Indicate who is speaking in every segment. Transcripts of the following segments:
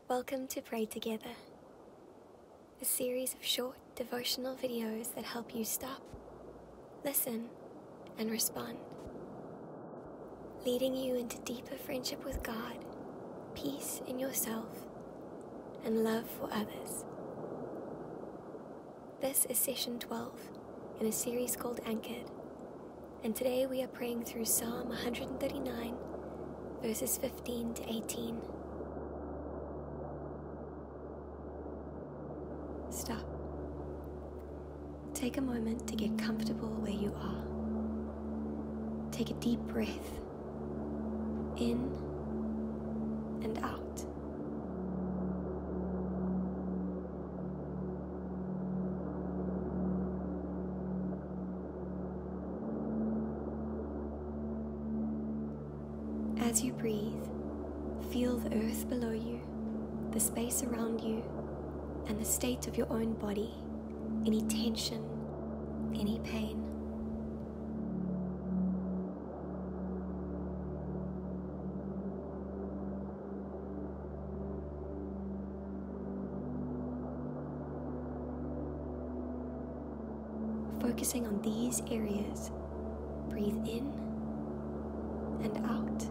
Speaker 1: Welcome to Pray Together, a series of short devotional videos that help you stop, listen, and respond, leading you into deeper friendship with God, peace in yourself, and love for others. This is session 12 in a series called Anchored, and today we are praying through Psalm 139, verses 15 to 18. Stop. Take a moment to get comfortable where you are. Take a deep breath in and out. As you breathe, feel the earth below you, the space around you, and the state of your own body, any tension, any pain. Focusing on these areas, breathe in and out.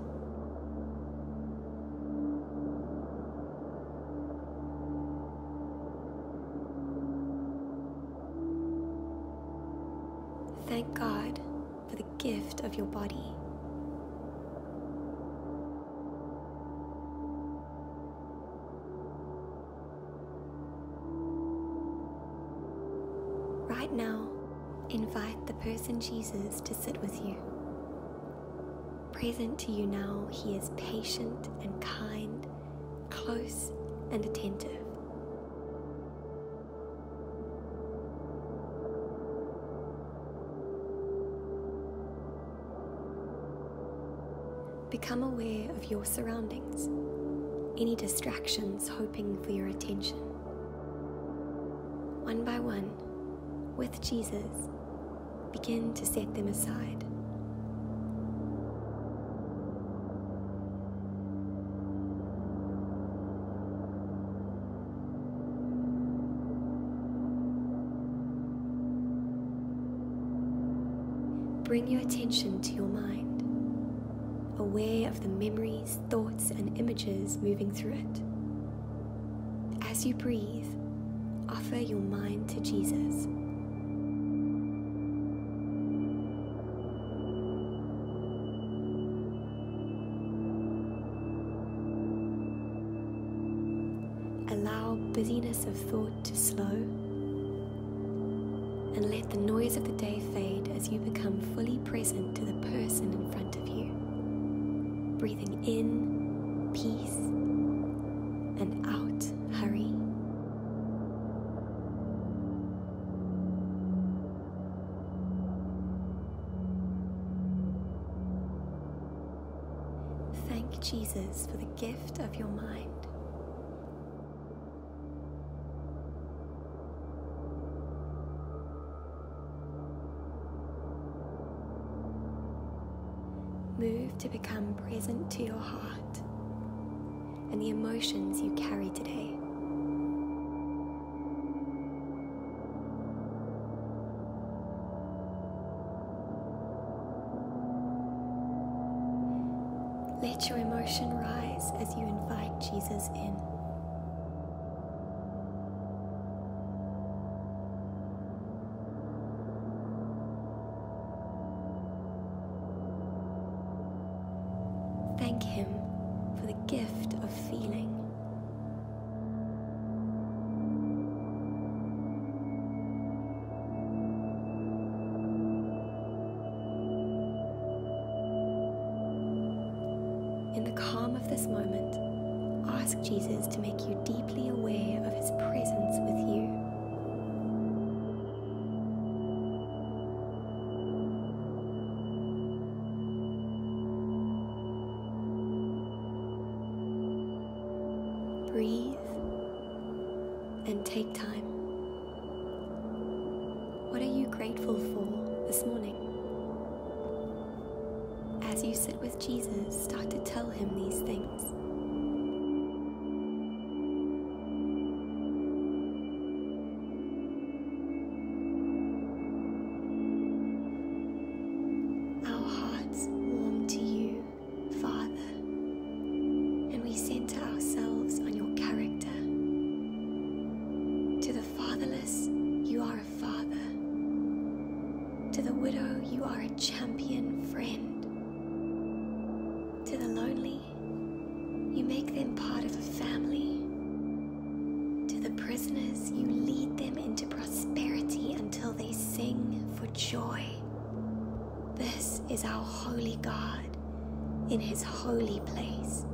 Speaker 1: Thank God for the gift of your body. Right now, invite the person Jesus to sit with you. Present to you now, he is patient and kind, close and attentive. Become aware of your surroundings, any distractions hoping for your attention. One by one, with Jesus, begin to set them aside. Bring your attention to your mind, aware of the memories, thoughts, and images moving through it. As you breathe, offer your mind to Jesus. Allow busyness of thought to slow, and let the noise of the day fade as you become fully present to the person in front of you. Breathing in, peace, and out, hurry. Thank Jesus for the gift of your mind. Move to become present to your heart and the emotions you carry today. Let your emotion rise as you invite Jesus in. Thank him for the gift of feeling. In the calm of this moment, ask Jesus to make you deeply aware of his presence with you. Breathe and take time. What are you grateful for this morning? As you sit with Jesus, start to tell him these things. You make them part of a family. To the prisoners, you lead them into prosperity until they sing for joy. This is our holy God in his holy place.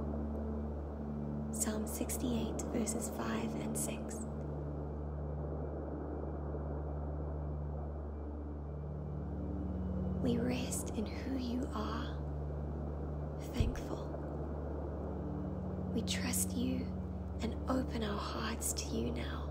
Speaker 1: Psalm 68 verses 5 and 6. We rest in who you are, thankful. We trust you and open our hearts to you now.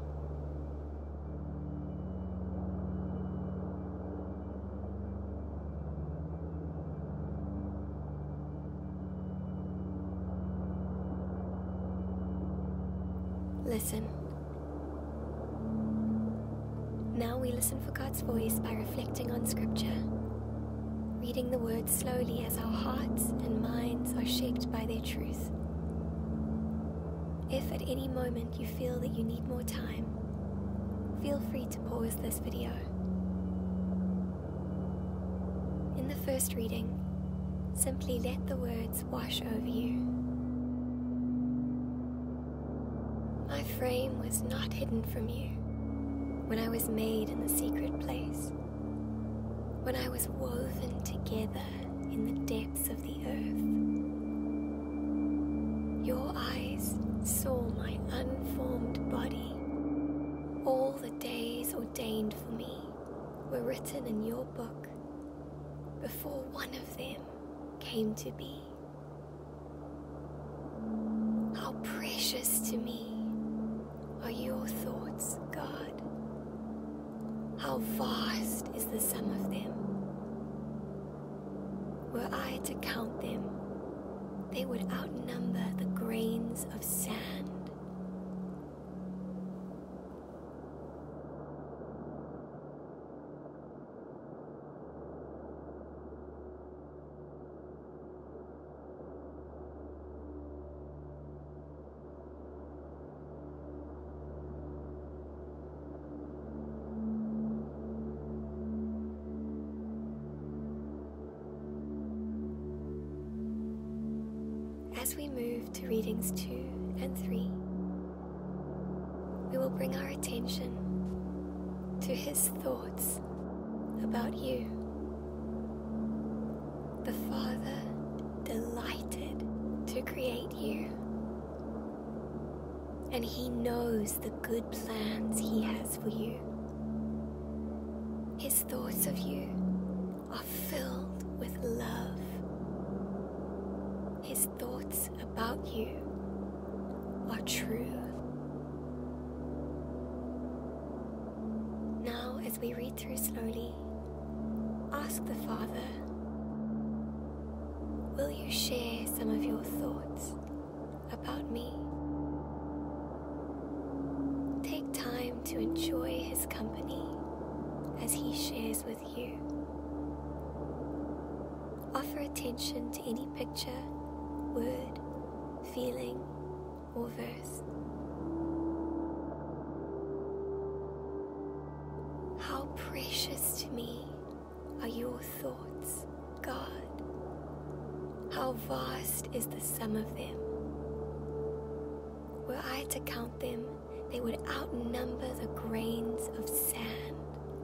Speaker 1: Listen. Now we listen for God's voice by reflecting on Scripture, reading the Word slowly as our hearts and minds are shaped by their truth. If at any moment you feel that you need more time, feel free to pause this video. In the first reading, simply let the words wash over you. My frame was not hidden from you when I was made in the secret place, when I was woven together in the depths of the earth. Your eyes saw my unformed body. All the days ordained for me were written in your book before one of them came to be. How precious to me are your thoughts, God. How vast is the sum of them. Were I to count them, they would outnumber the grains of sand. As we move to readings 2 and 3, we will bring our attention to his thoughts about you. The Father delighted to create you, and he knows the good plans he has for you. His thoughts of you are filled with love. His thoughts about you are true. Now, as we read through slowly, ask the Father, will you share some of your thoughts about me? Take time to enjoy his company as he shares with you. Offer attention to any picture, word, feeling, or verse. How precious to me are your thoughts, God. How vast is the sum of them. Were I to count them, they would outnumber the grains of sand.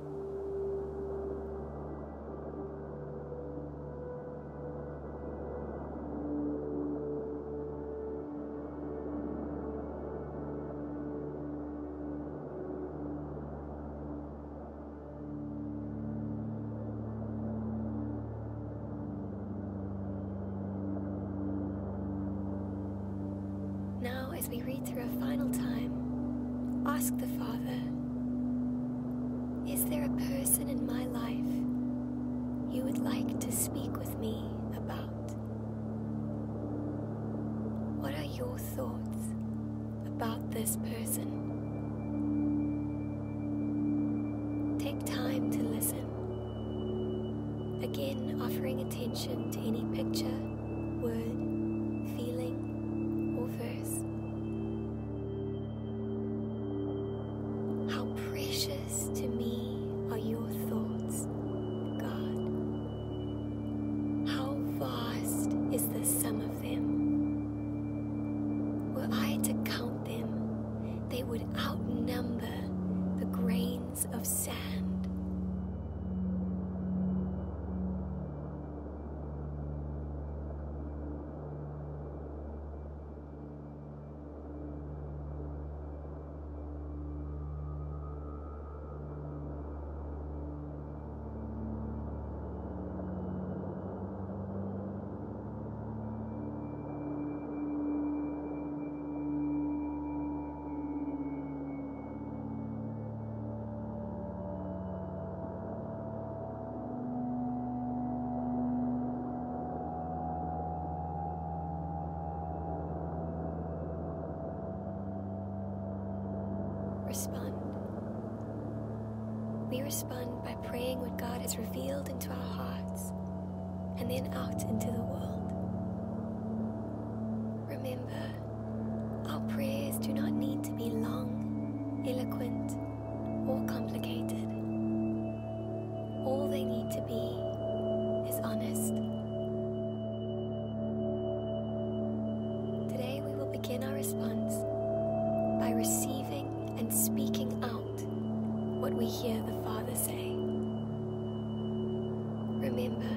Speaker 1: Now, as we read through a final time, ask the Father, is there a person in my life you would like to speak with me about? What are your thoughts about this person? Take time to listen. Again, offering attention to any picture, word, feeling, or verse. How precious to me are your thoughts, God. How vast is the sum of them. respond. We respond by praying what God has revealed into our hearts and then out into the world. Remember, our prayers do not need to be long, eloquent, or complicated. All they need to be is honest. Today we will begin our response by receiving and speaking out what we hear the Father say. Remember,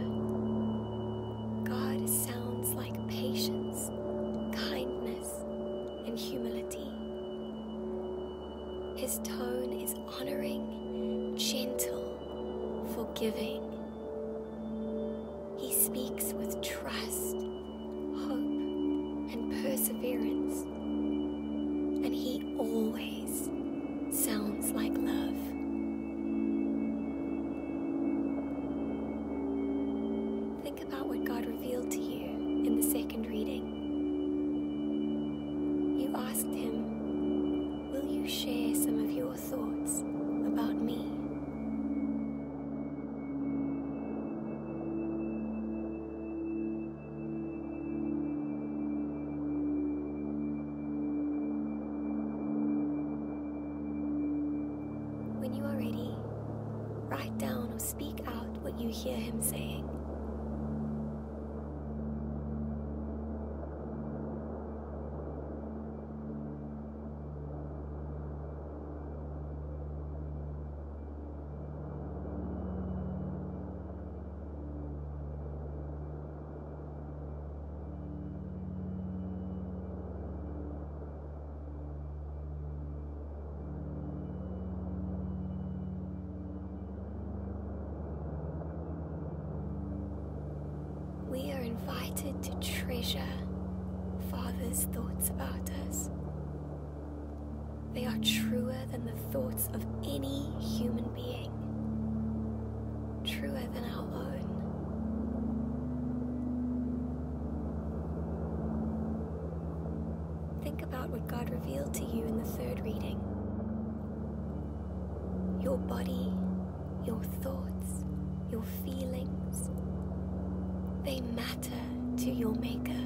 Speaker 1: God sounds like patience, kindness, and humility. His tone is honoring, gentle, forgiving. He speaks with trust, hope, and perseverance, and he always sounds like love. Think about what God revealed to you in the second reading. You asked him, "Will you share some of your thoughts about me?" When you are ready, write down or speak out what you hear him saying. We are invited to treasure Father's thoughts about us. They are truer than the thoughts of any human being, truer than our own. Think about what God revealed to you in the third reading. Your body, your thoughts, your feelings, they matter to your Maker.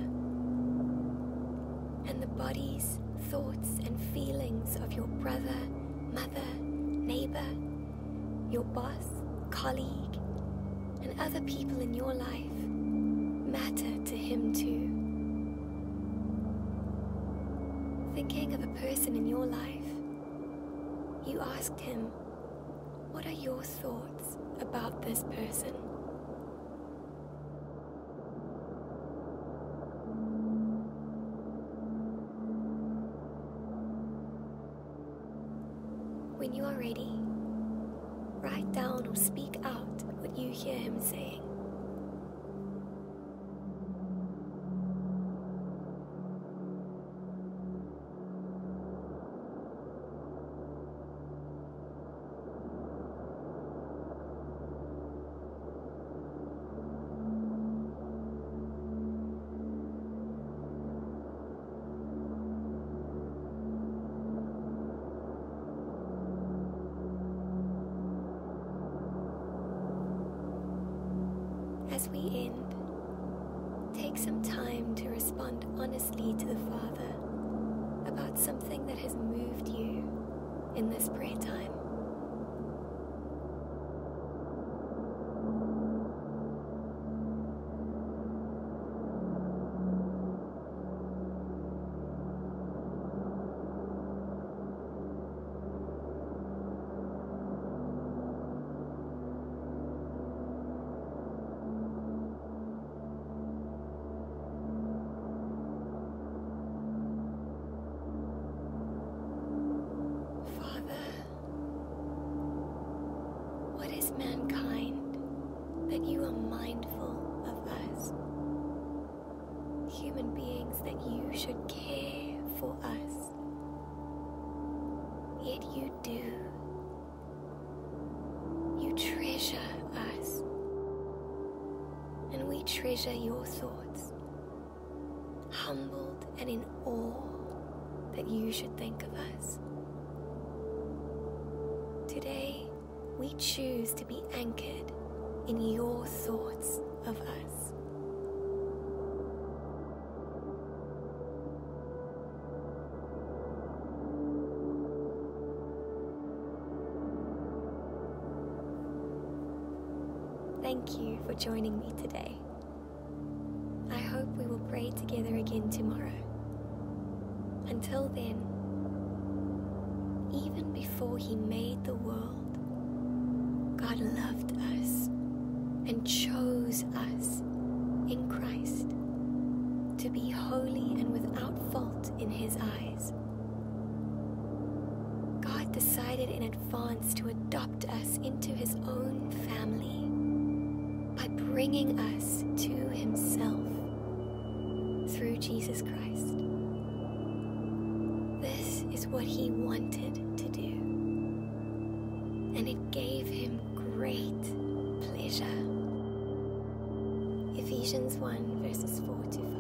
Speaker 1: And the bodies, thoughts, and feelings of your brother, mother, neighbor, your boss, colleague, and other people in your life matter to him too. Thinking of a person in your life, you asked him, "What are your thoughts about this person?" When you are ready, write down or speak out what you hear him saying. As we end, take some time to respond honestly to the Father about something that has moved you in this prayer time. Mankind, that you are mindful of us, human beings that you should care for us, yet you do. You treasure us, and we treasure your thoughts, humbled and in awe that you should think of us. Today, we choose to be anchored in your thoughts of us. Thank you for joining me today. I hope we will pray together again tomorrow. Until then, even before He made the world, God loved us and chose us in Christ to be holy and without fault in His eyes. God decided in advance to adopt us into His own family by bringing us to Himself through Jesus Christ. This is what He wanted to do, and it gave Him great pleasure. Ephesians 1 verses 4 to 5.